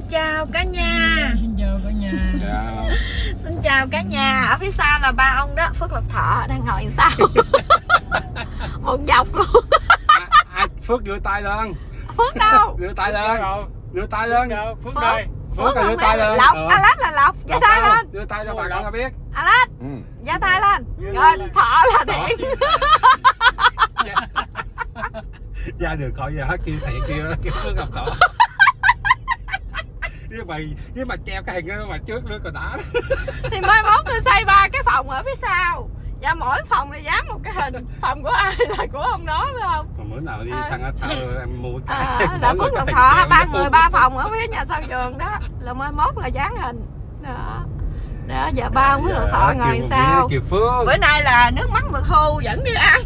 chào cả nhà. Xin chào cả nhà. Chào. Xin chào cả nhà. Ở phía sau là ba ông đó, Phước Lộc Thọ đang ngồi sau. Một dọc luôn. Phước đưa tay lên. Phước đâu? Đưa tay lên. Đưa tay lên. Phước đây. Phước đưa tay lên. Lộc, Alex là Lộc, giơ tay lên. Đưa tay cho bà con biết. Alex, giơ tay lên. Rồi, Thọ là Thiện. Ra đường coi giờ hết kêu Thiện kêu Phước Lộc Thọ. Với mà treo cái hình đó mà trước nữa còn đã. Thì mai mốt tôi xây 3 cái phòng ở phía sau. Và mỗi phòng này dán một cái hình. Phòng của ai là của ông đó phải không? Còn bữa nào đi sang ở thao em mua cái là Phước Lộc Thọ, 3 người 3 phòng ở phía nhà sau vườn đó. Là mai mốt là dán hình. Đó. Đó, giờ ba ông Phước Lộc Thọ ngồi sao. Bữa nay là nước mắt mùa thu vẫn đi ăn.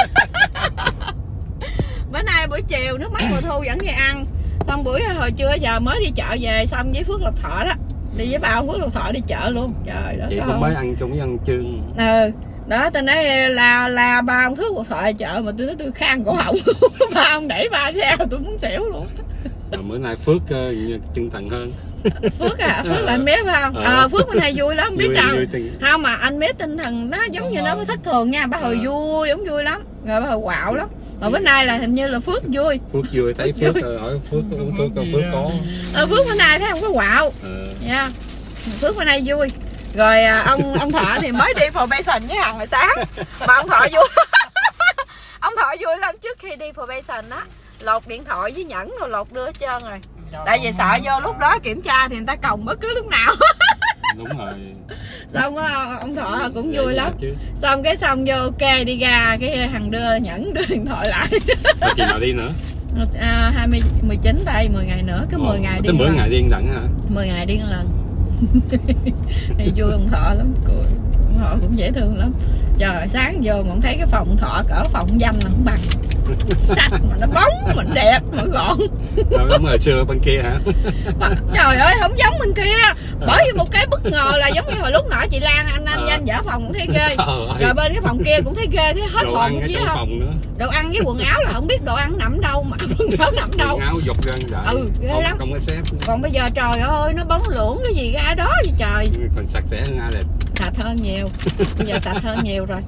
Bữa nay buổi chiều nước mắt mùa thu vẫn đi ăn. Xong buổi hồi trưa giờ mới đi chợ về xong với Phước Lộc Thọ đó. Đi với ba ông Phước Lộc Thọ đi chợ luôn. Trời đất ơi. Chị cũng mới ăn chung với ăn trương. Đó tôi nói là ba ông Phước Lộc Thọ chợ mà tôi nói tôi khang cổ họng. Ba ông đẩy 3 xe tôi muốn xỉu luôn. Bữa nay Phước chân thành hơn. Phước à, Phước là anh bé phải không? Phước bên này vui lắm, biết sao không mà anh bé tinh thần nó giống như nó mới thất thường nha. Ba hồi vui, giống vui lắm, rồi ba hồi quạo lắm. Mà bữa nay là hình như là Phước vui. Phước vui, thấy Phước hỏi Phước uống thuốc con Phước có. Phước bữa nay thấy không có quạo nha. Phước bữa nay vui. Rồi ông Thọ thì mới đi probation với Hằng hồi sáng. Mà ông Thọ vui. Ông Thọ vui lắm, trước khi đi probation á lột điện thoại với nhẫn rồi lột đưa hết trơn rồi. Tại vì sợ vô lúc đó kiểm tra thì người ta còng bất cứ lúc nào. Đúng rồi. Xong ông Thọ cũng vui lắm. Xong vô ok đi ra cái Hằng đưa nhẫn đưa điện thoại lại. Chị nào đi nữa? 19 đây 10 ngày nữa, cứ 10 ngày đi. Tới 10 ngày đi lần hả? 10 ngày đi một lần. Thì vui ông Thọ lắm, cười. Ông Thọ cũng dễ thương lắm. Trời sáng vô mà không thấy cái phòng Thọ cỡ phòng danh là không bằng. Sạch mà nó bóng mà đẹp mà gọn. Giống hồi xưa bên kia hả? Trời ơi không giống bên kia. Bởi vì một cái bất ngờ là giống như hồi lúc nọ chị Lan anh Danh vợ phòng cũng thấy ghê. Rồi bên cái phòng kia cũng thấy ghê, thấy hết hồn chứ không. Đồ ăn với quần áo là không biết đồ ăn nằm đâu mà quần áo nằm đâu. Quần áo dục ra ghê lắm. Không có xếp. Còn bây giờ trời ơi nó bóng lưỡng cái gì ra đó vậy trời. Còn sạch sẽ hơn ai đẹp. Sạch hơn nhiều. Bây giờ sạch hơn nhiều rồi.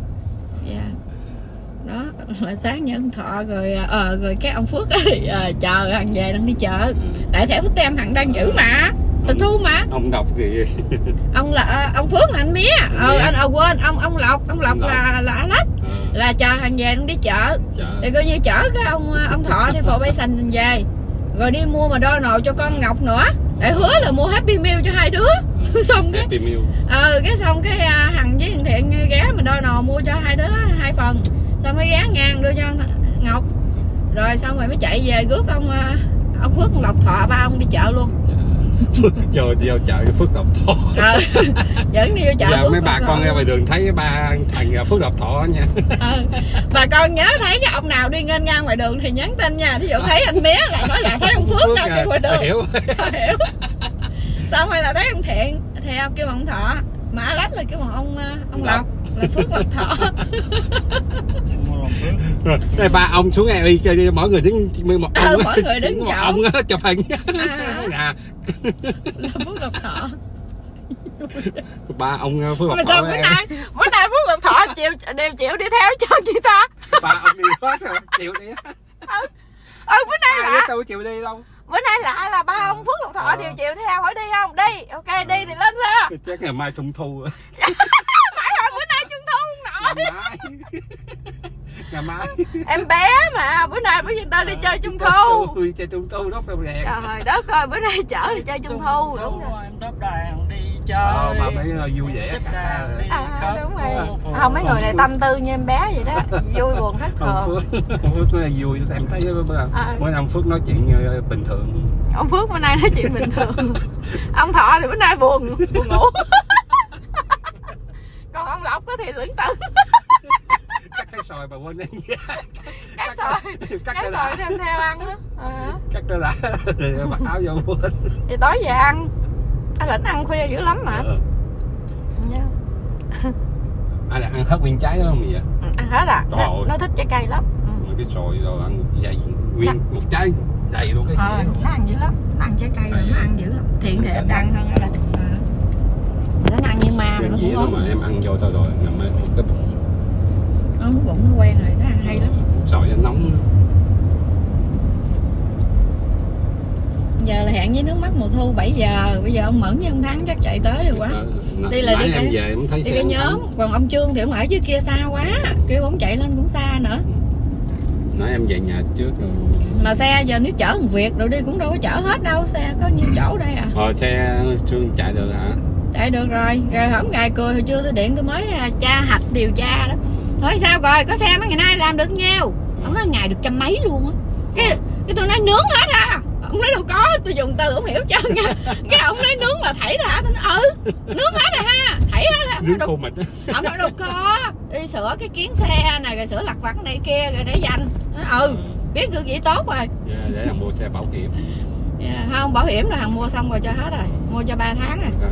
Đó là sáng như ông Thọ rồi cái ông Phước ấy, chờ Hằng về đang đi chợ. Tại thẻ Phước Tem Hằng đang giữ mà tịch thu mà. Ông Độc thì ông Phước là anh Mía. Anh quên ông Lộc là Alex. Là chờ Hằng về đang đi chợ. Thì coi như chở cái ông Thọ đi probation về. Rồi đi mua mà đo nồi cho con Ngọc nữa. Để hứa là mua Happy Meal cho hai đứa. Xong cái xong cái Hằng với thằng Thiện ghé mà đo nồi mua cho hai đứa 2 phần. Xong mới ghé ngang đưa cho Ngọc. Rồi xong rồi mới chạy về rước ông Phước Lộc Thọ ba ông đi chợ luôn. Vô chợ Phước Lộc Thọ. Vẫn đi vô chợ. Giờ mấy bà con ra ngoài đường thấy ba thằng Phước Lộc Thọ nha. Bà con nhớ thấy cái ông nào đi nghênh ngang ngoài đường thì nhắn tin nha. Thí dụ thấy anh Mía lại nói là thấy ông Phước đâu đi ngoài đường. Hiểu. Xong rồi là thấy ông Thiện thì ông kêu ông Thọ. Mà Alex là kêu bằng ông Lộc là Phước Lộc Thọ. Đây ba ông xuống nghe đi mỗi người đứng một ông. Mỗi người đứng một ông chụp hình. Là Phước Lộc Thọ. Ba ông Phước Lộc Thọ. Bữa nay Phước Lộc Thọ đều chịu đi theo cho chị ta. Ba ông đi hết rồi, chịu đi. Bữa nay là tôi chịu đi đâu. Bữa nay là ba ông Phước Lộc Thọ đều chịu theo, hỏi đi không? Đi, ok đi thì lên xe. Chắc ngày mai Trung Thu rồi. Phải rồi, bữa nay Trung Thu không nổi. Ngày mai. Em bé mà, bữa nay bây giờ ta đi chơi Trung Thu. Chơi Trung Thu đốt đâu đèn. Trời đất ơi, bữa nay chở đi chơi Trung Thu. Đúng rồi. Em đốt đèn đi chơi. Mà mấy người vui vẻ cả. Đúng rồi. Không, mấy người này tâm tư như em bé vậy đó. Vui buồn thất thường. Phước nói vui, em thấy bữa năm Phước nói chuyện bình thường. Ông Phước bữa nay nói chuyện bình thường. Ông Thọ thì bữa nay buồn ngủ. Còn ông Lộc thì lững tững. Cắt cái sòi bà quên em. Cắt sòi đem theo ăn đó. Cắt cái đã rồi mặc áo vô quên. Thì tối về ăn. Anh Lĩnh ăn khuya dữ lắm mà. Ai là ăn hết nguyên trái đó không vậy? Ăn hết à? Nó thích trái cây lắm. Cái sòi rồi ăn vậy nguyên một trái đầy luôn cái nó ăn dữ lắm, nó ăn trái cây rồi nó ăn dữ lắm. Thiện thì ít ăn hơn là nó ăn như ma. Cái gì đó mà em ăn vô tao rồi nằm cái bụng. Cái bụng nó quen rồi, nó ăn hay lắm. Sỏi nó nóng. Giờ là hẹn với nước mắt mùa thu 7 giờ. Bây giờ ông Mẫn với ông Thắng chắc chạy tới rồi quá. Đi là đi em về em thấy đi cái nhóm. Còn ông Trương thì ông ở dưới kia xa quá, kêu ông chạy lên cũng xa nữa. Nãy em về nhà trước rồi. Mà xe giờ nếu chở một việc rồi đi cũng đâu có chở hết đâu, xe có nhiêu chỗ đây à. Xe Trương chạy được hả? Chạy được rồi. Rồi hổng gài cười hồi trưa tôi điện tôi mới tra hạch điều tra đó. Thôi sao rồi, có xe mấy ngày nay làm được nhiêu? Ông nói ngày được trăm mấy luôn á. Cái tôi nói nướng hết hả? Ông nói đâu có, tôi dùng từ không hiểu trơn nha. Cái ông nói nướng là thảy hả? Tôi nói nướng hết rồi ha, thảy hết rồi. Nướng khô mịn. Ông nói đâu có, đi sửa cái kiến xe này rồi sửa lặt vặt này kia rồi để dành. Nói, biết được vậy tốt rồi. Để thằng mua xe bảo hiểm. Không, bảo hiểm là thằng mua xong rồi cho hết rồi, mua cho 3 tháng rồi.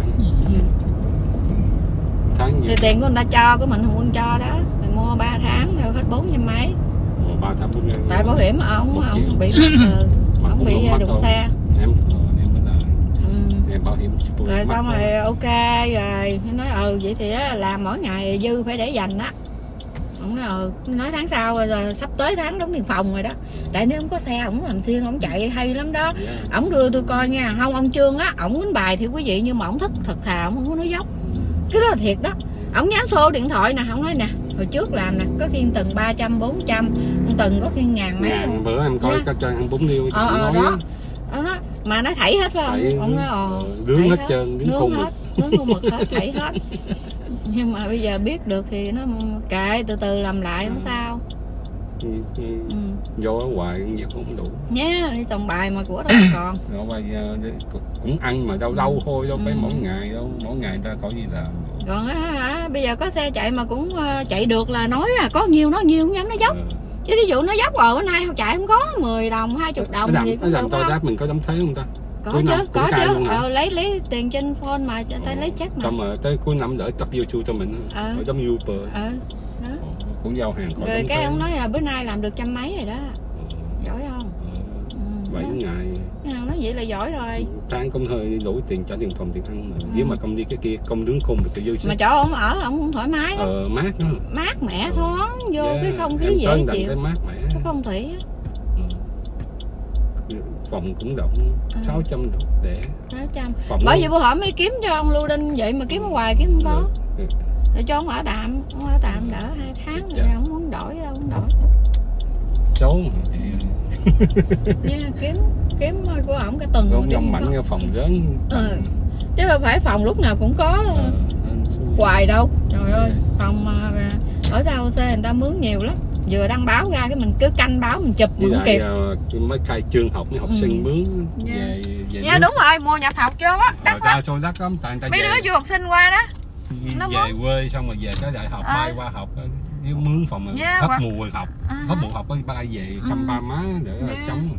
Tháng thì tiền của người ta cho, của mình Hồng Quân cho đó, rồi mua 3 tháng rồi hết 400 mấy. 3 tháng 4 ngàn. Tại bảo hiểm ông bị ông bị đụng xe. Em bảo hiểm rồi xong rồi ok rồi nói vậy thì làm mỗi ngày dư phải để dành á. Ông nói tháng sau rồi sắp tới tháng đóng tiền phòng rồi đó. Tại nếu không có xe ổng làm xuyên, ổng chạy hay lắm đó. Ổng đưa tôi coi nha. Không, ông Trương á, ổng đánh bài thì quý vị, nhưng mà ổng thật thà, ổng không có nói dốc. Cái đó là thiệt đó. Ổng dám xô điện thoại nè, ổng nói nè, hồi trước làm nè, có khi từng 300, 400, từng có khi ngàn mấy luôn. Bữa em coi có cho ăn 4 liêu. Đó. Đó. Mà nó thảy hết phải không? Ông nói nướng hết trơn, nướng khô mực. Nướng khô mực hết, thảy hết. Nhưng mà bây giờ biết được thì nó kệ, từ từ làm lại không sao. Vô ở ngoài việc không đủ nhé, đi sòng bài mà của đâu còn. Rồi bây giờ cũng ăn mà đâu đâu thôi, đâu phải mỗi ngày đâu, mỗi ngày ta có gì làm. Còn bây giờ có xe chạy mà cũng chạy được là nói có nhiều nó nhiều không dám nó dốc. Chứ ví dụ nó dốc rồi bữa nay không chạy không có 10 đồng 20 đồng gì cũng làm tôi đáp mình có đóng thuế không ta? Có chứ, lấy tiền trên phone mà cho tay lấy check mà. Xong rồi tới cuối năm đỡ tập YouTube cho mình, ở giống YouTuber. Đó. Cũng giao hàng rồi cái ông nói là bữa nay làm được trăm mấy rồi đó. Giỏi không? 7 ngày. Ông nói vậy là giỏi rồi. Tháng cũng hơi đủ tiền trả tiền phòng tiền ăn mà. Nếu mà công đi cái kia công nướng khung được dư sức. Mà chỗ ông ở ông cũng thoải mái lắm. Mát đó. Mát mẻ thoáng vô cái không khí dễ chịu. Mát mẻ. Cái phong thủy á. Phòng cũng rộng 600 độ để 600. Bởi vì bữa hỏi mới kiếm cho ông Lưu Đinh vậy mà kiếm ở ngoài kiếm không có. Để cho ông ở tạm, đỡ 2 tháng rồi ông muốn đổi đâu không đổi. Số kiếm của ổng cái tuần không dòng mạnh cái phòng lớn. Chứ đâu phải phòng lúc nào cũng có hoài đâu. Trời ơi, phòng ở sao xe người ta mướn nhiều lắm. Vừa đăng báo ra cái mình cứ canh báo mình chụp mình kịp. Mới khai trương học với học sinh mướn về đúng rồi, mua nhập học chưa á, đắt quá. Thôi đắt lắm, tại mấy đứa du học sinh qua đó. Về quê xong rồi về tới đại học bay qua học với mướn phòng hết mùa học, hết mùa học mới bay về thăm ba má để chống.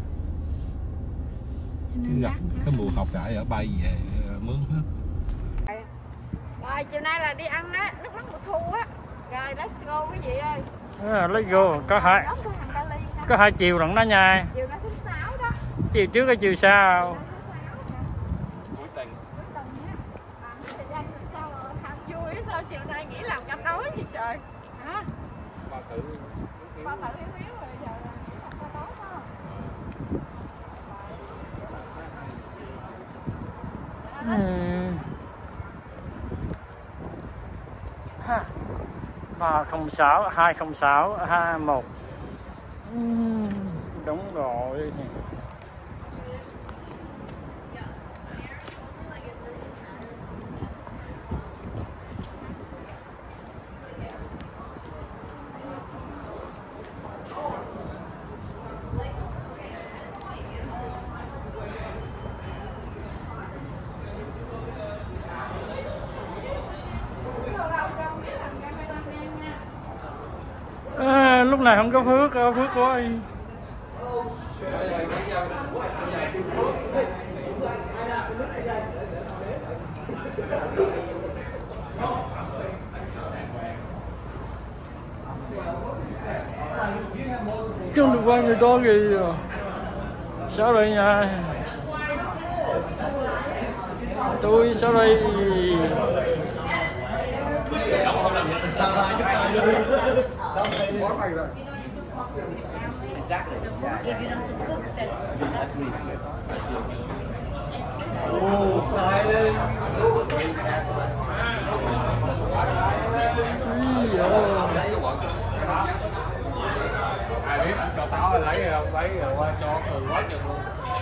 Cái mùa học lại ở bay về mướn hết. Rồi chiều nay là đi ăn á, nước mắm mùa thu á. Rồi let's go quý vị ơi. Let's go, có hai chiều lận đó nha. Chiều đó thứ 6 đó. Chiều trước hay chiều sau? Sao chiều nay nghỉ làm canh tối gì trời hả? Ba thử yếu rồi giờ là canh tối đó. 306 206 21. Đúng rồi. Lúc này không có phước của ai. Chứ không được quan người to gì. Sao vậy nha. Tôi sorry. Exactly. If you know how to cook, then that's me. Oh, silence. Ai biết cho táo lấy không, lấy rồi qua cho từ quá chừng luôn.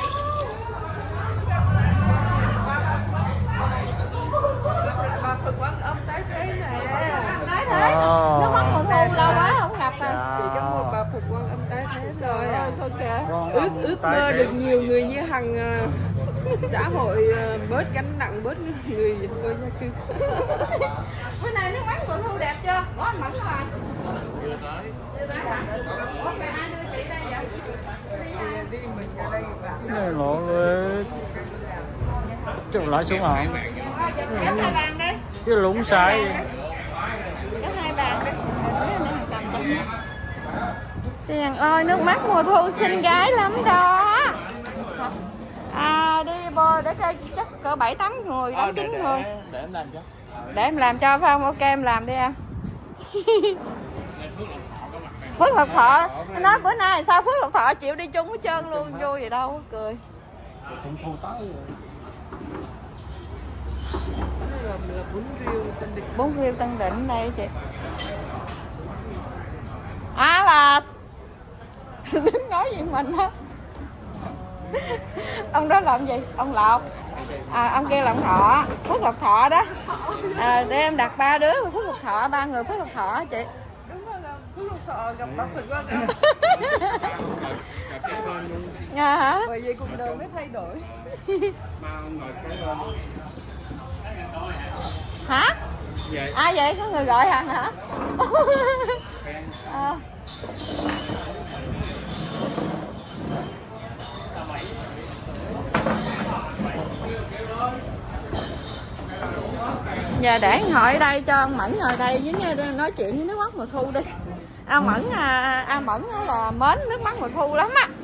Bà Phật quán ốc tái thế này á. Tái thế, nước mắt mùa thu lâu quá không gặp à. Chỉ có một bà Phật quán âm tái thế thôi à. Thôi kìa. Ước mơ được nhiều người như Hằng, xã hội bớt gánh nặng, bớt người vô gia cư. Bữa nay nước mắt mùa thu đẹp chưa? Có anh Mẫn rồi. Chưa tới. Chưa tới hả? Ủa kìa, ai đưa chị đây vậy? Đi mình ra đây Này lộ lên. Chụp lại xuống hả? Gấp 2 bàn đi. Chứ lũng sai. Gấp 2 bàn đi. Tiền ơi, nước mắt mùa thu xinh gái lắm đó. À, đi bò để coi chắc cỡ 7-8 người, 8-9 người. Để em làm cho. Để em làm cho phải không? Ok, em làm đi em. Phước Lộc Thọ, anh nói bữa nay sao Phước Lộc Thọ chịu đi chung với trơn luôn, vui gì đâu, cười. Trung thu tới rồi. là bún riêu Tân Định. Bún riêu Tân Định đây chị. À là đứng nói gì mình á. Ông đó làm gì? Ông Lộc. À, ông kia là ông Thọ, Phước Lộc Thọ đó. À, để em đặt 3 đứa Phước Lộc Thọ, 3 người Phước Lộc Thọ chị. Đúng rồi, Phước Lộc Thọ gặp bác Phật Quang Âm. Nghe hả? Bởi vậy cuộc đời mới thay đổi. Hả? Ai vậy? Có người gọi Hằng hả? À. Giờ để hỏi ở đây cho ông Mẫn ngồi đây với nói chuyện với nước mắt mùa thu đi. Ông Mẫn Mẫn là mến nước mắt mùa thu lắm á.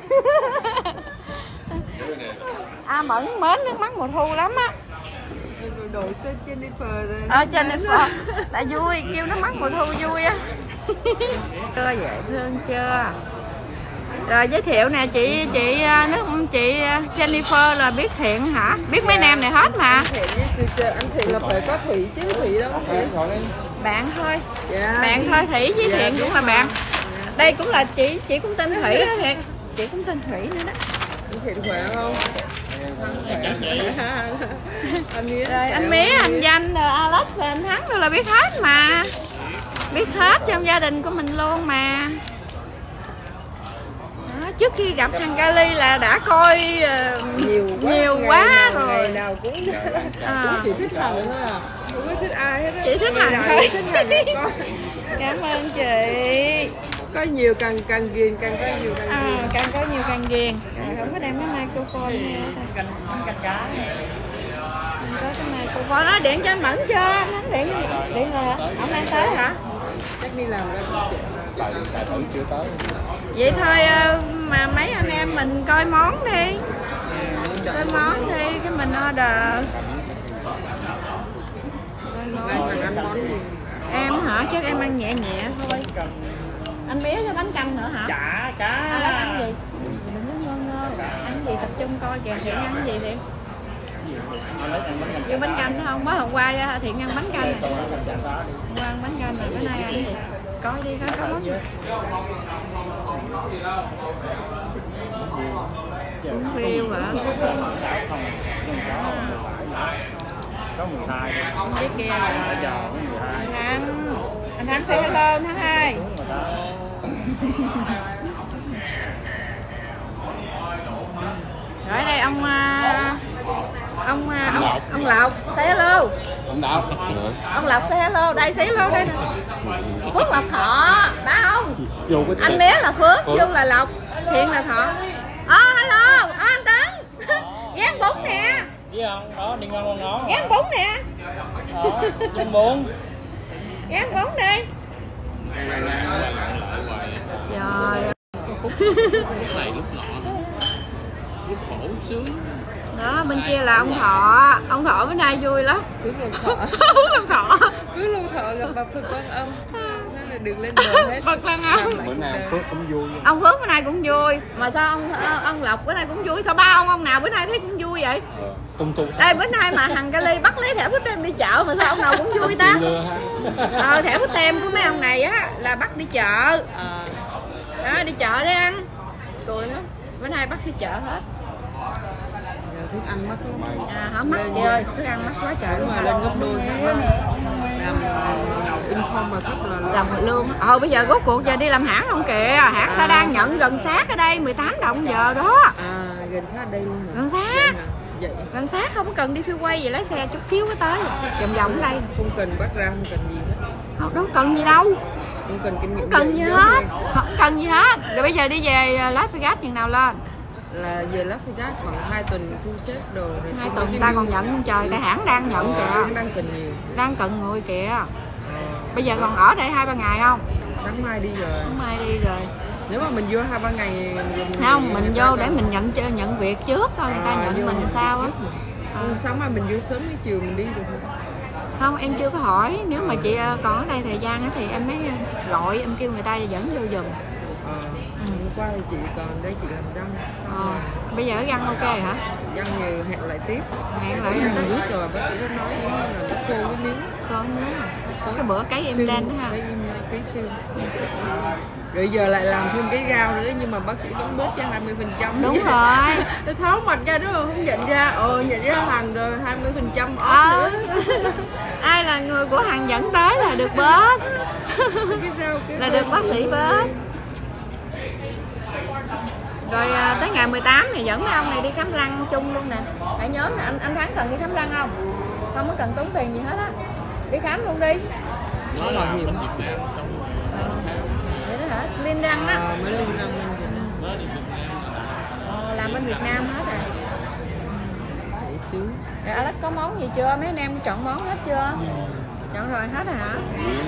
Mẫn mến nước mắt mùa thu lắm á. Rồi đổi tên Jennifer rồi. Jennifer tại vui, kêu nước mắt mùa thu vui á. Dễ thương chưa? Rồi giới thiệu nè chị Jennifer là biết Thiện hả? Biết mấy nam này hết mà. Anh Thiện là phải có Thủy chứ Thủy đâu phải. Bạn thôi. Dạ. Bạn thôi, Thủy với Thiện cũng là bạn. Đây cũng là chị cũng tên Thủy đó Thiện. Chị cũng tên Thủy nữa đó. Anh Thiện khỏe không? Rồi anh Mía, anh Danh, rồi Alex, rồi anh Thắng rồi là biết hết mà. Biết hết trong gia đình của mình luôn mà. Đó, trước khi gặp thằng Kali là đã coi nhiều quá rồi. Ngày nào cũng chỉ thích Hằng thôi à. Không có thích ai hết á. Chị thích Hằng thôi. Cảm ơn chị. Có nhiều càng ghiền, càng có nhiều càng ghiền. Càng có nhiều càng ghiền. Không có đem cái microphone này Canh cá. không có cái microphone. Nó điện cho anh Mẫn chưa? Anh Thắng điện rồi. Ông đang tới hả? Chắc đi làm ra Tài tử chưa tới. Vậy thôi mà mấy anh em mình coi món đi. Coi món đi, cái mình order. Em hả? Chắc em ăn nhẹ nhẹ thôi. Anh Mía cho bánh canh nữa hả? Chả cá. Anh ăn gì? Đừng có ngơ. Ăn gì tập trung coi kìa. Thiện ăn gì Thiện? Vô bánh canh không? Mới hôm qua Thiện ăn bánh canh này. Hôm qua ăn bánh canh này, bữa nay ăn gì? Coi đi coi có món gì. Bún riêu hả? Có 12. Cái kia là anh Thắng say hello anh Thắng ơi. Rồi đây ông Lộc say hello. Ông Lộc say hello, đây say hello đây. Phước Lộc Thọ, ba ông. Anh Mía là Phước, Du là Lộc, Thiện là Thọ. Hello, anh Tấn. Gán bún nè. Biết không? Đó, đi ngon ngon. Gán bún nè. Gán bún. Gán bún đi. Trời. Lúc này lúc nọ. Lúc sướng. Đó, bên kia là ông Thọ bữa nay vui lắm. Phước Long Thọ. Phước Long Thọ gặp bà Phật Quan Âm. Nói là được lên bờ hết. Phật Quan Âm. Bữa nay ông Phước cũng vui. Ông Phước bữa nay cũng vui. Mà sao ông Lộc bữa nay cũng vui? Sao ba ông nào bữa nay thấy cũng vui vậy? Tung. Đây bữa nay mà thằng Cali bắt lấy thẻ Phước Tem đi chợ mà sao ông nào cũng vui ta? Thẻ Phước Tem của mấy ông này á là bắt đi chợ. Đó, đi chợ để ăn. Cười lắm. Bữa nay bắt đi chợ hết. Thức ăn mắc lắm. Không mắc chị ơi, thức ăn mắc quá trời luôn. Mà lên gấp đôi làm income mà thấp là làm lương. Bây giờ rốt cuộc giờ đi làm hãng không kìa. Hãng ta đang nhận gần sát ở đây 18 đồng giờ đó. Gần sát đây luôn. Gần sát. Gần sát, không cần đi phiêu quay gì, lái xe chút xíu mới tới. Vòng ở đây. Không cần bắt ra, không cần gì hết. Đâu cần gì đâu. Không cần kinh nghiệm. Không cần gì hết. Không cần gì hết. Rồi bây giờ đi về Las Vegas chừng nào lên? Là về Las Vegas khoảng 2 tuần thu xếp đồ này. 2 tuần ta còn nhận không trời, tại hãng đang nhận kìa. Đang cần nhiều. Đang cần người kìa. Bây giờ còn ở đây 2-3 ngày không? Sáng mai đi rồi. Sáng mai đi rồi. Nếu mà mình vô 2-3 ngày không, mình vô để mình nhận việc trước thôi, người ta nhận mình sao á. Sáng mai mình vô sớm với chiều mình đi được không? Không, em chưa có hỏi. Nếu mà chị còn ở đây thời gian thì em mới gọi, em kêu người ta dẫn vô giùm. Hôm qua thì chị còn đây chị làm răng. Bây giờ răng ok hả? Răng thì hẹn lại tiếp. Hẹn lại răng rút rồi, bác sĩ đã nói là nó khô cái miếng. Khô miếng. Cái bữa cấy em lên đó ha. Cái xương. Rồi giờ lại làm thêm cái rau nữa, nhưng mà bác sĩ vẫn bớt cho 20%. Đúng rồi. Nó tháo mặt ra đó không nhận ra. Nhận ra hàng rồi 20% off nữa. Ai là người của hàng dẫn tới là được bớt. Là được bác sĩ bớt. Rồi tới ngày 18 thì dẫn mấy ông này đi khám răng chung luôn nè. Phải nhớ nè, anh Thắng cần đi khám răng không? Không có cần tốn tiền gì hết á. Đi khám luôn đi. Nó bảo hiểm. Vậy đó hả? Liên răng đó. Mới liên răng làm bên Việt Nam hết rồi. Để sướng. Rồi Alex có món gì chưa? Mấy anh em chọn món hết chưa? Chọn rồi hết rồi hả?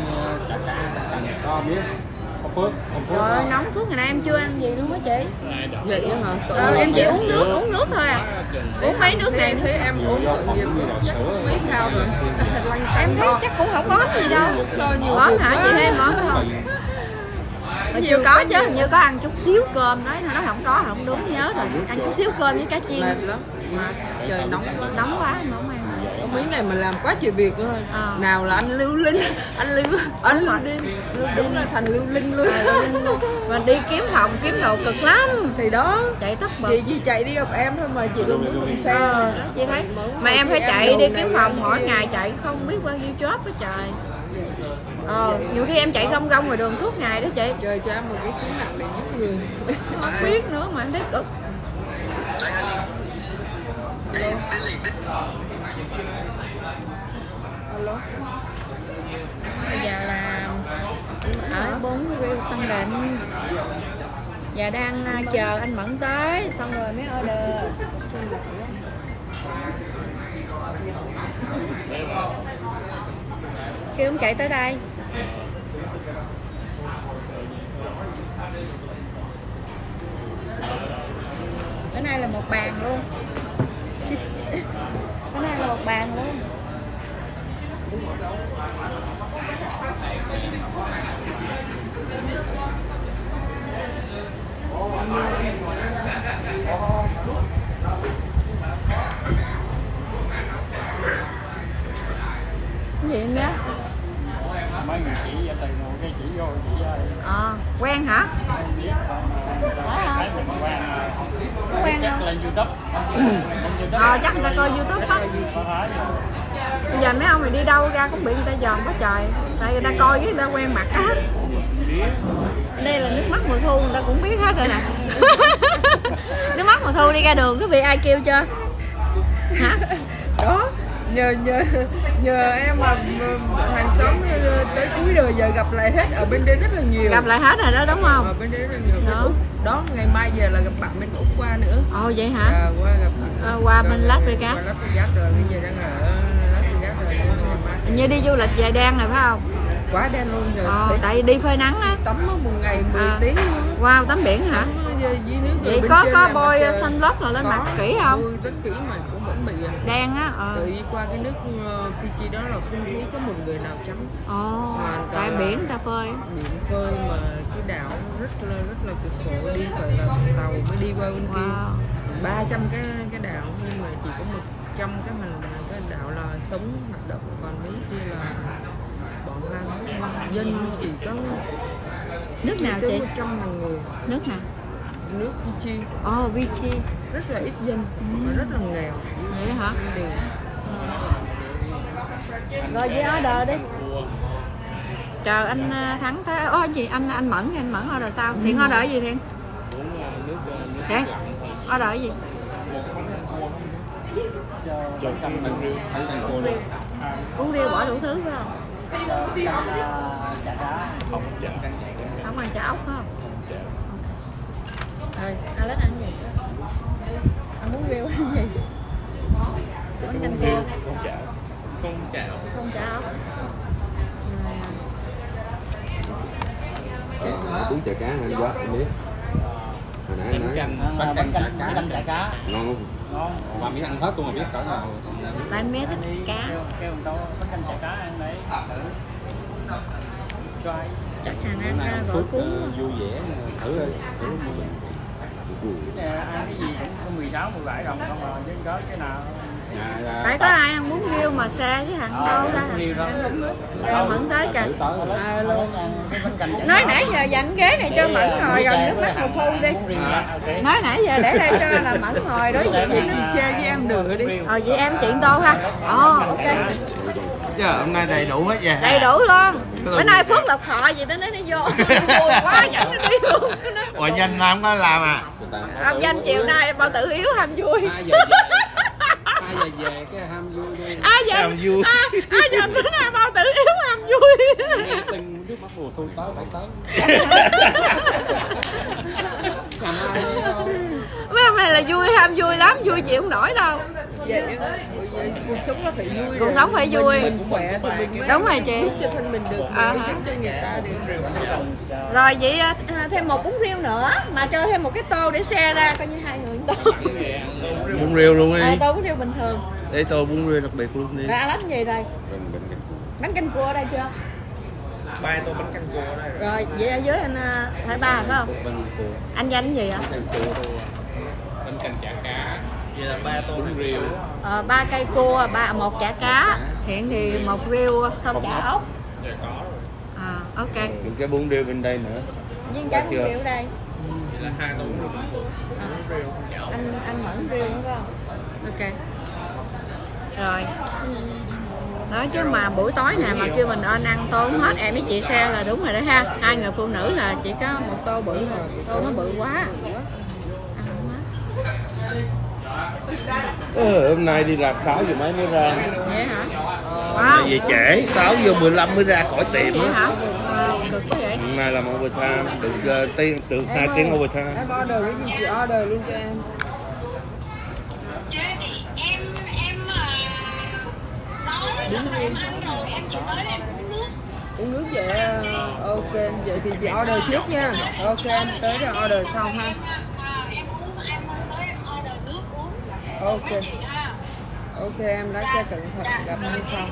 Có biết. Trời ơi, nóng suốt ngày nay em chưa ăn gì luôn á chị. Vậy hả? Em chỉ uống nước thôi à. Uống mấy nước này. Thấy em uống tội nghiệp chắc mấy thao rồi. Em thấy chắc cũng không có gì đâu. Món hả chị thêm món không? Mà chưa có chứ, hình như có ăn chút xíu cơm nói nó không có, không đúng, nhớ rồi. Ăn chút xíu cơm với cá chiên. Mệt lắm. Trời nóng quá. Nóng quá, không ăn. Mấy ngày mà làm quá trời việc thôi. Nào là anh Lưu Linh, anh Lưu Đinh. Đúng là thành Lưu Linh luôn. Mà đi kiếm phòng, kiếm đồ cực lắm. Thì đó, chạy tất bật. Chị chạy đi gặp em thôi mà chị còn muốn đụng xe. Chị thấy mà em phải chạy đi kiếm phòng mỗi ngày, chạy không biết bao nhiêu job đó trời. Nhiều khi em chạy rong rong ngoài đường suốt ngày đó chị. Trời cho em một cái súng nặng để giúp người. Không biết nữa mà em thấy cực. Alo. Bây giờ là ở 4 Riêu Tân Định và đang chờ anh Mẫn tới xong rồi mới order. Kêu ông chạy tới đây. Bữa nay là một bàn luôn. Bữa nay là một bàn luôn. Cái gì em nhớ? Mấy người chỉ vậy từ ngồi cái chỉ vô chỉ ơi. Quen hả? Thấy mình quen. Có quen chắc không? lên YouTube. Chắc người ta coi YouTube á. Bây giờ mấy ông này đi đâu ra cũng bị người ta dòm quá trời. Tại người ta coi với người ta quen mặt á. Đây là nước mắt mùa thu, người ta cũng biết hết rồi nè. Nước mắt mùa thu đi ra đường có bị ai kêu chưa? Hả? Đó, nhờ em mà hàng xóm tới cuối đời giờ gặp lại hết ở bên đây rất là nhiều. Gặp lại hết rồi đó đúng không? Ở bên đây rất là nhiều. Đó. Đó, ngày mai về là gặp bạn bên Úc qua nữa. Vậy hả? Qua gặp qua bên Las Vegas. Qua Las Vegas rồi, bây giờ đang ở Las Vegas rồi. Hình như đi du lịch dài đen rồi phải không? Quá đen luôn rồi. Tại đi phơi nắng á. Tắm một ngày 10 tiếng luôn. Wow, tắm biển hả? dưới nước. Vậy có bôi sunblock rồi lên mặt kỹ không? Bôi rất kỹ mà cũng vẫn bị đen á. Tự đi qua cái nước Fiji đó là không thấy có một người nào trắng. Tại biển người ta phơi. Biển phơi mà cái đảo rất là cực khổ, đi phải là tàu mới đi qua bên kia. 300 cái đảo nhưng mà chỉ có 100 cái đảo là sống hoạt động, còn mấy kia là bọn dân chỉ có nước nào chị? 100.000 người. Nước nào? Nước Fiji. Fiji. Rất là ít dân và rất là nghèo. Vậy hả? Rồi với order đi. Chờ anh Thắng thế. Gì anh Mẫn order sao? Thiện order cái gì Thiện? Thiện order cái gì? Uống riêu bỏ đủ thứ phải không? Không ăn chả ốc phải không? Rồi, Alex ăn gì? Anh muốn riêu ăn gì? Bánh canh cua. Không chả ốc. Uống chả cá anh quá anh biết. Hồi nãy anh nói bánh canh chả cá ngon không? Ngon. Mà miếng ăn hết luôn mà biết cỡ nào. Tại em bé thích cá. Kêu đâu bánh canh chả cá ăn đấy. Chắc hàng ăn gỏi cuốn. Vui vẻ thử đi. Ăn cái gì cũng 16, 17 đồng không mà chứ có cái nào. Phải có ai ăn bún riêu mà xe chứ hẳn đâu ra. Rồi Mẫn tới kìa. Nói nãy giờ dành ghế này cho Mẫn ngồi gần nước mắt một thu đi. Nói nãy giờ để đây cho là Mẫn ngồi đối diện với đi xe với em được đi. Vậy em chuyện tô ha. Ok. Giờ hôm nay đầy đủ hết vậy. Đầy đủ luôn. Bữa nay Phước Lộc Thọ gì tới nó vô. Vui quá dẫn nó đi luôn. Ủa Danh không có làm à? Danh chiều nay bao tử yếu ham vui. 2 giờ về cái ham vui đi. Ham vui. Ai giờ bữa nay bao tử yếu ham vui. Từng nước mắt mùa thu tới phải tới. Mấy hôm nay là vui, ham vui lắm, vui chịu không nổi đâu. Vậy cuộc sống nó phải vui. Cuộc sống phải vui. Mình khỏe thì mình mới đúng rồi chị. giúp cho thân mình được, mình giúp cho người ta được. Rồi vậy thêm một bún riêu nữa mà cho thêm một cái tô để xe ra coi như 2 người tô. Bún riêu luôn đi. Tô bún riêu bình thường. Để tô bún riêu đặc biệt luôn đi. Rồi Alex gì rồi? Bánh canh cua ở đây chưa? 3 tô bánh canh cua ở đây. Rồi vậy ở dưới anh phải 3 phải không? Anh danh gì ạ? Bánh canh chả cá. Vậy là 3 tô bún riêu. 3 cây cua, 1 chả cá. Thiện thì 1 riêu không chả ốc. Dạ có rồi. Ok. Những cái bún riêu bên đây nữa. Với cái bún riêu ở đây. Vậy là 2 tô bún riêu. Anh Mẫn riêu đúng không? Ok. Rồi. Đó chứ mà buổi tối nào mà kêu mình ăn tô không hết em với chị xe là đúng rồi đó ha. 2 người phụ nữ là chỉ có 1 tô bự thôi. Tô nó bự quá. Ăn không hết. Hôm nay đi làm 6 giờ mấy mới ra. Vậy hả? Wow. Về trễ, 6 giờ 15 mới ra khỏi tiệm. Vậy hả? Cực quá vậy. Hôm nay làm overtime, được 2 tiếng overtime. Em order cái gì chị order luôn cho em. Uống nước vậy. Ok, vậy thì chị order trước nha. Ok, em tới rồi order sau ha. Ok. Ok, em lái xe cẩn thận, gặp em sau.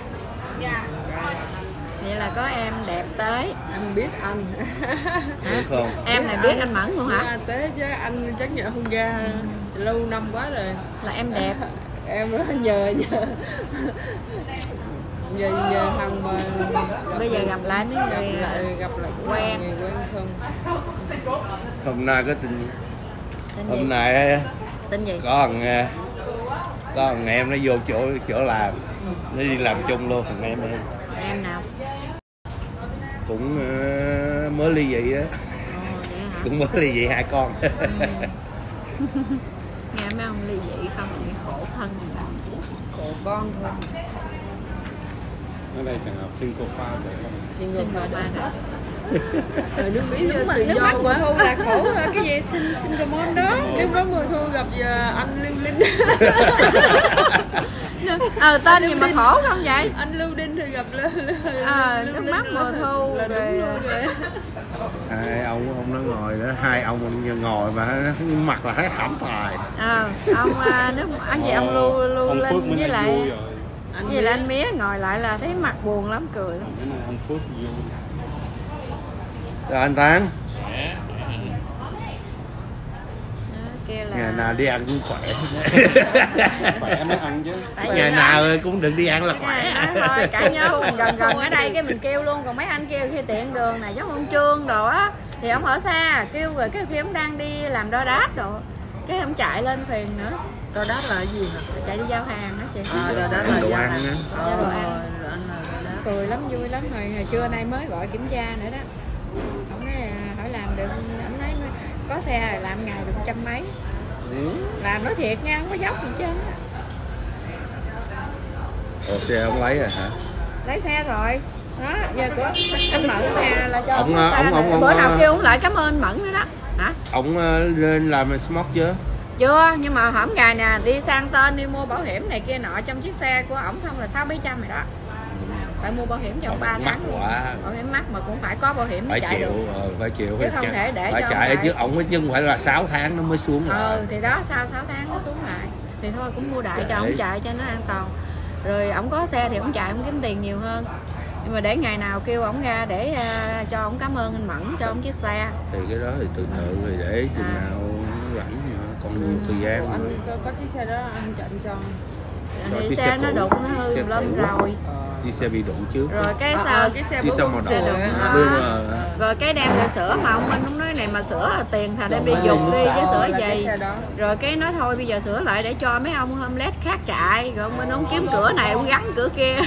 Vậy là có em đẹp tới. Em biết anh. Hả? Không. Em này biết anh Mẫn luôn hả? À, tới chứ anh chắc nhờ không ra lâu năm quá rồi. Là em đẹp. Em nhờ thằng mà bây giờ gặp lại mấy người gặp lại quen không. Hôm nay có tin hôm nay tin gì? có thằng em nó vô chỗ làm, nó đi làm chung luôn thằng em nào cũng mới ly dị đó. Cũng mới ly dị 2 con. Nghe mấy ông ly dị không thì khổ thân khổ con thôi. Ở đây trường hợp single father không? Single father. Nước Mỹ nước mắt mùa thu là khổ cái gì single mom đó. Lúc đó mùa thu gặp giờ anh Liêu Linh. tên gì mà khổ không vậy? Anh Lưu Đinh thì gặp nước mắt mùa thu là đúng luôn rồi. Hai ông nó ngồi đó, hai ông ngồi mà mặt là thấy hẩm tài. Ông anh gì ông Lưu Linh với lại anh Mía ngồi lại là thấy mặt buồn lắm, cười lắm. Ông Phước vui. Rồi anh Thắng. Là... Ngày nào đi ăn cũng khỏe. Khỏe mới ăn chứ. Ngày nào cũng đừng đi ăn là khỏe. Thôi cả nhau gần ở đây cái mình kêu luôn, còn mấy anh kêu khi tiện đường này giống ông Trương đồ á thì ông ở xa kêu, rồi cái khi ông đang đi làm đo đát đồ cái ông chạy lên thuyền nữa. Đo đát là cái gì hả? Chạy đi giao hàng đó chị. Đo đát là đồ giao ăn hàng. Giao đồ ăn. Cười lắm, vui lắm. Hồi trưa nay mới gọi kiểm tra nữa đó. Ông nói hỏi làm được, ông nói có xe làm ngày được 100 mấy. Làm nói thiệt nha, không có dốc gì chứ. Ồ, xe ông lấy rồi hả? Lấy xe rồi. Đó, giờ của anh Mẫn nè là cho ông bữa nào kêu ông lại cảm ơn Mẫn nữa đó. Hả? Ông lên làm smart chưa? Chưa, nhưng mà hổm ngày nè đi sang tên đi mua bảo hiểm này kia nọ trong chiếc xe của ổng không là 600-700 rồi đó. Phải mua bảo hiểm cho ông 3 tháng. Mắc quá. Bảo hiểm mắc mà cũng phải có bảo hiểm mới chạy chịu, được. Phải chịu, chứ không thể để phải cho chạy chứ ổng nhưng phải là 6 tháng nó mới xuống lại. Thì đó sau 6 tháng nó xuống lại. Thì thôi cũng mua đại cho ổng chạy cho nó an toàn. Rồi ổng có xe thì ổng chạy ổng kiếm tiền nhiều hơn. Nhưng mà để ngày nào kêu ổng ra để cho ổng cảm ơn anh Mẫn cho ổng chiếc xe. Thì cái đó thì từ từ thì để chừng nào rảnh còn thời gian. Anh có chiếc xe đó anh chạy cho. Thì xe nó đụng nó hư lắm rồi. Chiếc xe bị đụng trước. Rồi cái sao cái xe màu đỏ. Rồi cái đem ra sửa mà ông Minh ông nói này mà sửa tiền thà đem đi dùng đi chứ sửa gì. Rồi cái nói thôi bây giờ sửa lại để cho mấy ông homeless khác chạy. Rồi ông Minh ông kiếm cửa này ông gắn cửa kia.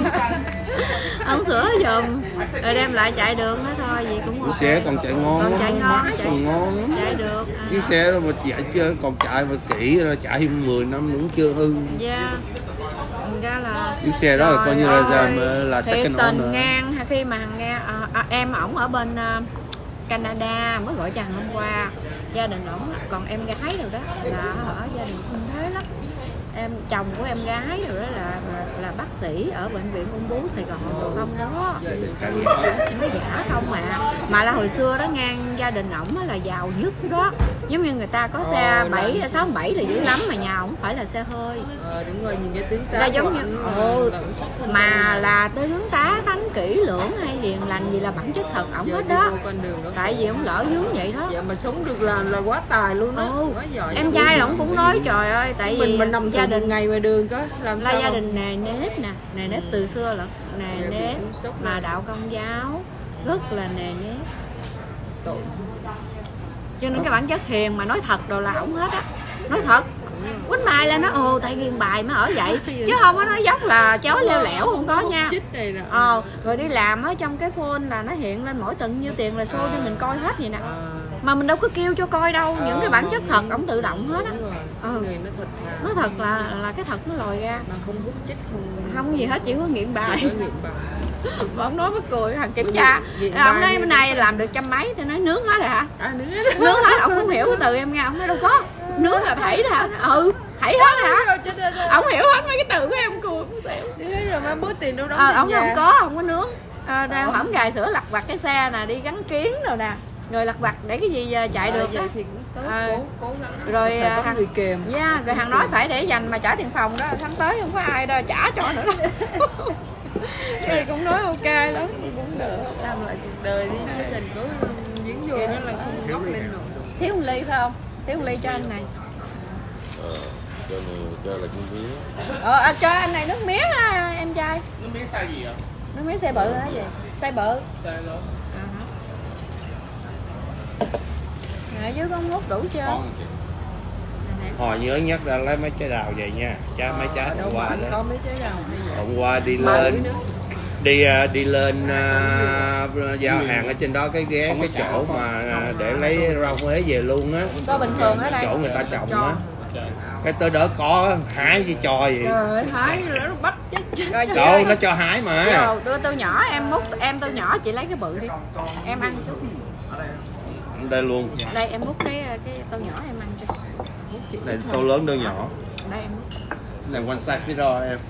Ông sửa giùm. Rồi đem lại chạy đường đó thôi gì cũng ok. Xe còn chạy ngon. Còn chạy ngon. Còn ngon lắm. Chạy được. Chiếc xe đó mà chạy chưa còn chạy mà kỹ là chạy 10 năm cũng chưa hư. Dạ. Ra là chiếc xe đó là coi như là second owner nữa. Ngang khi mà hằng nghe em ổng ở bên Canada mới gọi chàng hôm qua, gia đình ổng còn em gái rồi đó là ở gia đình không thế lắm, em chồng của em gái rồi đó là bác sĩ ở bệnh viện ung bướu Sài Gòn không đó, nó giả không mà là hồi xưa đó ngang gia đình ổng là giàu nhất đó, giống như người ta có xe 767 là dữ lắm mà nhà ổng phải là xe hơi. Đúng rồi, nhìn cái tiếng là giống như mà là tới hướng tá tánh kỹ lưỡng hay hiền lành gì là bản chất thật ổng hết đó, tại vì ổng lỡ vướng vậy đó. Dạ mà sống được là quá tài luôn đó. Quá giỏi. Em trai ổng cũng nói trời ơi, tại vì mình nằm gia đình ngày ngoài đường có làm là sao gia đình nề nếp nè, nề nếp từ xưa là nề nếp mà đạo Công giáo rất là nề nếp. Cho nên cái bản chất hiền mà nói thật đồ là ổng hết á, nói thật. Quýnh bài là nó tại ghiền bài mới ở vậy chứ không có nói dốc là chó leo lẻo, không có nha. Rồi đi làm ở trong cái phone là nó hiện lên mỗi tuần nhiêu tiền là show cho mình coi hết vậy nè, mà mình đâu có kêu cho coi đâu, những cái bản chất thật ổng tự động hết á. Nó thật là cái thật nó lòi ra, mà không hút chích không gì hết, chỉ có nghiện bài. Mà ông nói mắc cười, thằng kiểm tra ông nói bên này làm được trăm mấy thì nói nướng hết rồi hả? Nướng hết, ông không hiểu cái từ em nghe, ông nói đâu có nướng là thảy hả? Thảy hết hả? Ông hiểu hết mấy cái từ của em, cười cũng xỉu. Rồi mà bố tiền đâu đó. Ông không có nướng. Hổng gài sữa lặt vặt cái xe nè, đi gắn kiến rồi nè, rồi lặt vặt để cái gì chạy được đó. Rồi rồi hàng nói phải để dành mà trả tiền phòng đó, tháng tới không có ai đâu trả cho nữa đó. Thì cũng nói ok lắm, cũng được. Làm lại cuộc đời đi, gia đình có diễn vô đó là không góc lên rồi. Thiếu một ly phải không? Thiếu một ly cho anh này. Cho là con mía. Cho anh này nước mía đó, em trai. Nước mía size gì ạ? Nước mía size bự hả gì? Size bự. Size lớn. Ở dưới con hút đủ chưa? Hồi nhớ nhắc ra lấy mấy trái đào về nha, mấy trái hôm qua đó. Có mấy trái đào. Hôm qua đi lên giao hàng ở trên đó cái chỗ mà để lấy rau muế về luôn á. Có bình thường ở đây. Chỗ người ta trồng á. Cái tới đó có hái với cho gì. Trời ơi, hái nó bắt chết. Đâu nó cho hái mà. Đưa tôi nhỏ em múc, em tôi nhỏ chị lấy cái bự đi. Em ăn chút. Đây luôn. Đây em múc cái tô nhỏ em ăn cho. Này tô lớn tô nhỏ. Đây em múc. Làm one size fit all em.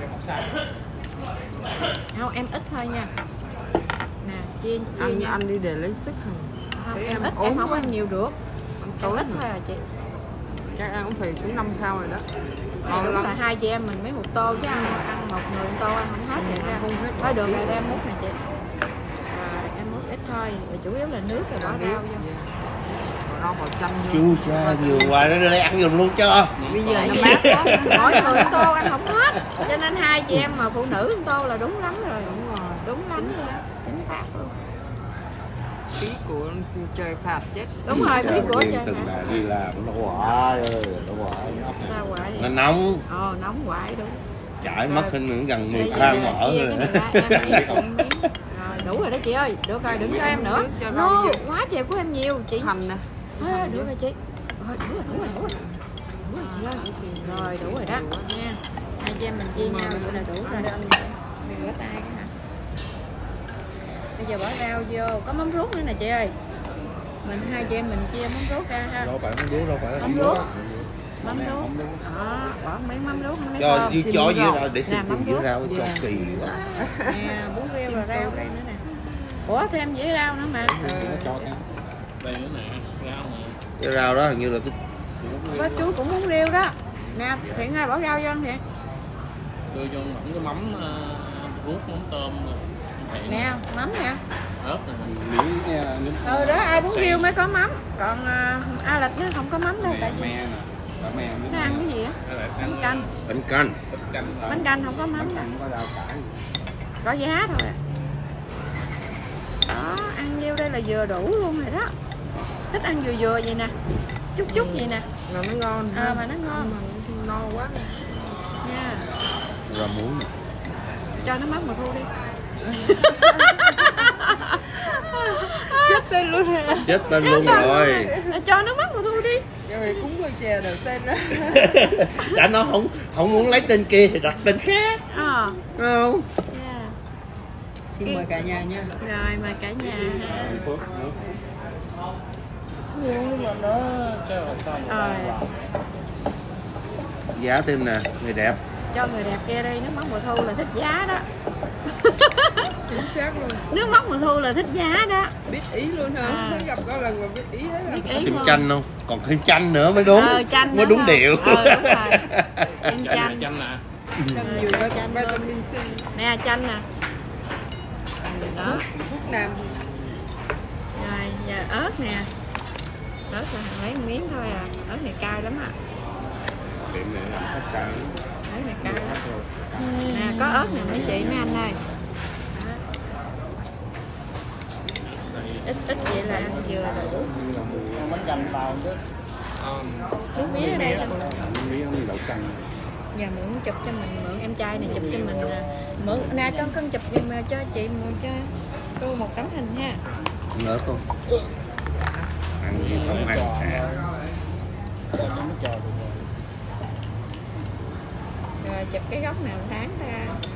Không, em ít thôi nha. Nè, chia Ăn nha. anh đi để lấy sức hả? Không, Thấy em ít, ốm em không quá. ăn nhiều được. Em ít mà. thôi à chị. Chắc ăn cũng phải cũng 5 khao rồi đó. Đúng là hai chị em mình mấy một tô chứ ăn một người một tô ăn không hết vậy ra. Thôi được rồi em múc nè chị. Rồi em múc ít thôi, rồi chủ yếu là nước rồi bỏ rau vô. Rau bò chanh vô. Chú cha nhiều hoài nó đưa đây ăn giùm luôn cho. Bây giờ Tại nó vì mát quá. mỗi người một tô ăn không hết, cho nên hai chị em mà phụ nữ một tô là đúng lắm rồi. Đúng lắm rồi, chính xác luôn. Phí của trời phạt chết. Đúng rồi, phí của Riêng trời từng phạt. là đi làm nó hoài ơi, nó hoài. Sao quậy Nó vậy? nóng, Nóng quậy đúng. chảy mất hơn gần 10 Bây giờ gram mỡ chia rồi. cái này ra, em chia cùng miếng. Rồi đủ rồi đó chị ơi, được rồi đừng cho em nữa. No, quá trời của em nhiều chị. Hành nè. Được rồi chị. Rồi đủ rồi. Đủ rồi chị ơi. Rồi đủ rồi đó nha. Hai chị em mình chia nhau vậy là đủ rồi. Mình rửa tay cái hả? Bây giờ bỏ rau vô, có mắm ruốc nữa nè chị ơi. Mình hai chị em mình chia mắm ruốc ra ha. Đâu phải mắm ruốc, đâu phải Mắm ruốc. Mắm ruốc. Đó, bỏ miếng mắm ruốc miếng cho thơm. cho dưa rau để xin mắm dưa ruốc. rau cho kỳ quá. Nè, bún riêu rồi rau đây nữa nè. Ủa thêm dĩa rau nữa mà. Đây nữa nè, rau nè. Dưa rau đó hình như là cái Có chú cũng muốn riêu đó. Nè, Thiện ơi bỏ rau vô Thiện. Đưa cho vẫn cái mắm ruốc, mắm tôm rồi. Nè, mắm nè. Ớt nè. Ừ đó, ai muốn riêu mới có mắm. Còn A Lịch nó không có mắm đâu tại vì nó ăn cái gì á? Bánh canh. bánh canh. Bánh canh không có mắm đâu. Có giá thôi à. Đó, ăn nhiêu đây là vừa đủ luôn rồi đó. Thích ăn vừa vừa vậy nè. Chút chút vậy nè. Mà nó ngon. Mà nó ngon. Mà no quá. Nha. Rau muống. Cho nó mắm mà thu đi. Chết tên luôn rồi. Chết tên luôn rồi. Cho nó mắm mà thu đi. Rồi cúng con chè đầu tên đó. Đã nó không muốn lấy tên kia thì đặt tên khác. Không? Yeah. Xin mời cả nhà nha. Rồi mời cả nhà ha. Giá thêm nè, người đẹp. Cho người đẹp kia đây, nước mắm mùa thu là thích giá đó. Chính xác luôn. Nước mắm mùa thu là thích giá đó. Biết ý luôn hả? Mới gặp có lần mà biết ý hết rồi. Biết ý Thêm luôn. chanh không? Còn thêm chanh nữa mới đúng. Chanh mới đúng không? điệu. Đúng rồi. Thêm chanh. Chanh nè. Chanh nhiều vitamin C. Nè chanh nè. Đó. Phúc Nam. Rồi giờ ớt nè. Ớt là lấy một miếng thôi à. Ớt này cay lắm à. Ớt này cay lắm. Nè có ớt nè mấy chị mấy anh ơi. Ít ít vậy là ăn vừa đủ. Bánh canh bao chứ. Nước mía ở đây cho Mía đậu xanh. giờ mượn chụp cho mình, mượn em trai này chụp cho mình, mượn nè con cân chụp giùm cho chị, mượn cho cô một tấm hình ha. Nữa không? Ăn gì không ăn à. Rồi chụp cái góc nào tháng ta.